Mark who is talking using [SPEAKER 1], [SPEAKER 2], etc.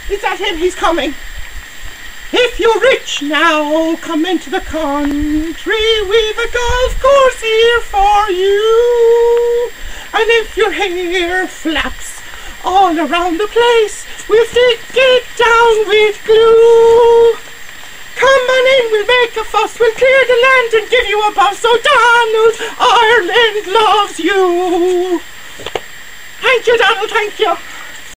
[SPEAKER 1] Is that him? He's coming. If you're rich now, come into the country. We've a golf course here for you. And if your hair flaps all around the place, we'll stick it down with glue. Come on in, we'll make a fuss, we'll clear the land and give you a bus. So Donald, Ireland loves you. Thank you, Donald, thank you.